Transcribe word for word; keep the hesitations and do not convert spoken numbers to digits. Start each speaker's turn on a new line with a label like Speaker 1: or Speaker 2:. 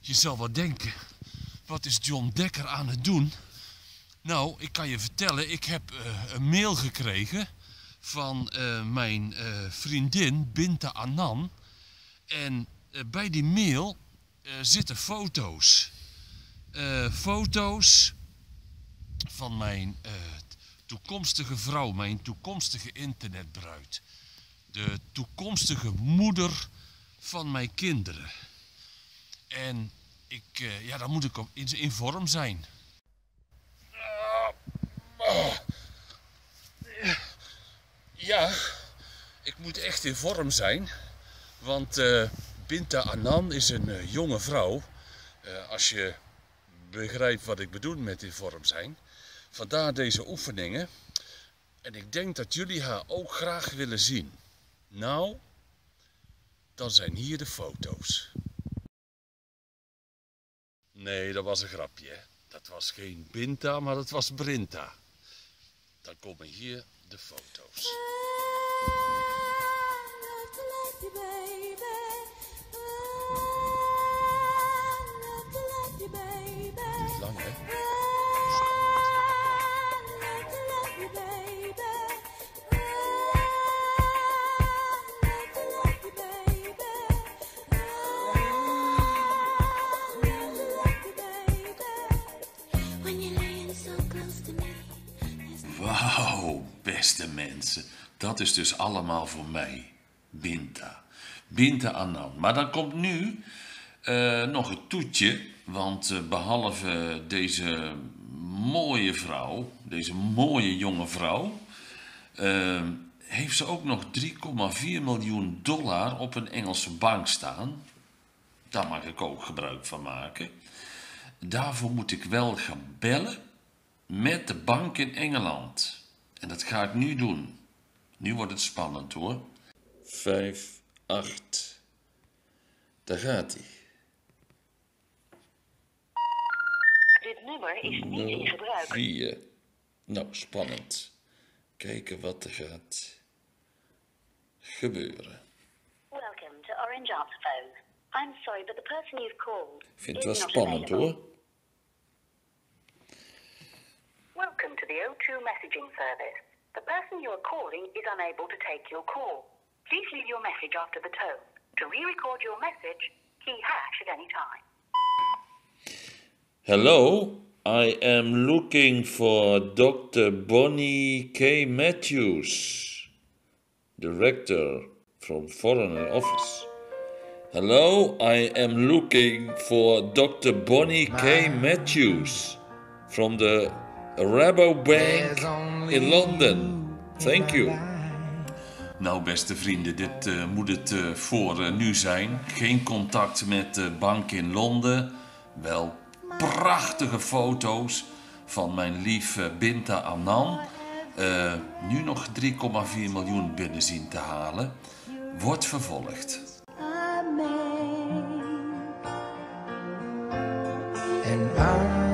Speaker 1: Je zal wel denken, wat is John Dekker aan het doen? Nou, ik kan je vertellen, ik heb uh, een mail gekregen van uh, mijn uh, vriendin Binta Annan. En uh, bij die mail uh, zitten foto's. Uh, foto's van mijn uh, toekomstige vrouw, mijn toekomstige internetbruid. De toekomstige moeder van mijn kinderen. En ik, uh, ja, dan moet ik in, in vorm zijn. Ja, ik moet echt in vorm zijn. Want uh, Binta Annan is een uh, jonge vrouw. Uh, als je begrijpt wat ik bedoel met in vorm zijn. Vandaar deze oefeningen. En ik denk dat jullie haar ook graag willen zien. Nou, dan zijn hier de foto's. Nee, dat was een grapje. Hè? Dat was geen Binta, maar dat was Brinta. Dan komen hier de foto's. Niet lang, hè? Wauw, beste mensen. Dat is dus allemaal voor mij. Binta. Binta Annan. Maar dan komt nu uh, nog een toetje. Want uh, behalve deze mooie vrouw, deze mooie jonge vrouw, uh, heeft ze ook nog drie komma vier miljoen dollar op een Engelse bank staan. Daar mag ik ook gebruik van maken. Daarvoor moet ik wel gaan bellen met de bank in Engeland. En dat ga ik nu doen. Nu wordt het spannend hoor. Vijf, acht. Daar gaat hij.
Speaker 2: Dit nummer is niet in gebruik.
Speaker 1: Vier. Nou, spannend. Kijken wat er gaat gebeuren.
Speaker 2: Welcome to Orange Answer Phone. I'm sorry, but the person you've called
Speaker 1: Ik vind het wel
Speaker 2: is not
Speaker 1: spannend
Speaker 2: available.
Speaker 1: hoor.
Speaker 2: Welcome to the O two messaging service. The person you are calling is unable to take your call. Please leave your message after the tone. To re-record your message, key hash at any time.
Speaker 1: Hello, I am looking for Doctor Bonnie K. Matthews, Director from Foreign Office. Hello, I am looking for Doctor Bonnie K. Matthews from the Rabobank in London. Thank you. Nou, beste vrienden, dit uh, moet het uh, voor uh, nu zijn. Geen contact met de bank in Londen. Wel prachtige foto's van mijn lieve Binta Annan. Uh, nu nog drie komma vier miljoen binnen zien te halen. Wordt vervolgd.
Speaker 3: And I